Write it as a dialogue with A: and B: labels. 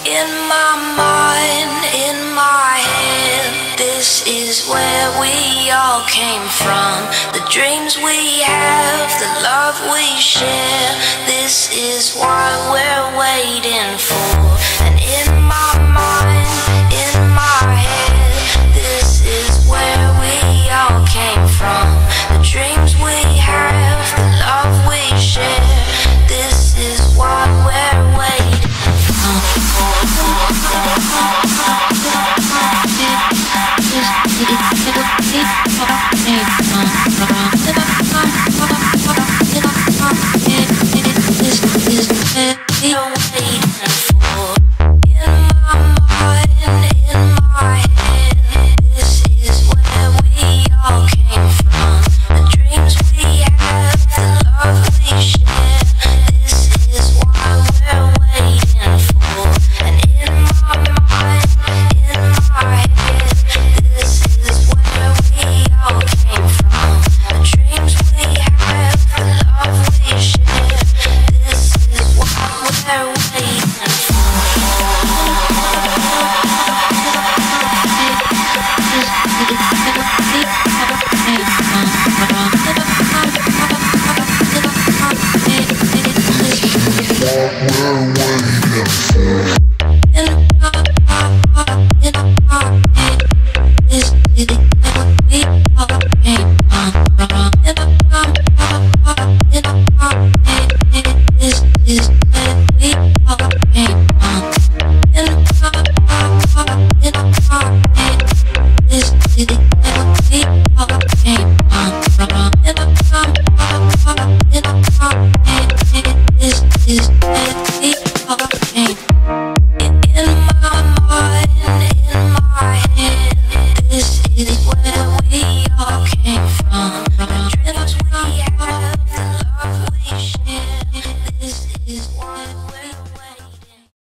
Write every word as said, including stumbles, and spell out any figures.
A: In my mind, in my head, this is where we all came from. The dreams we have, the love we share, this is what we're waiting for.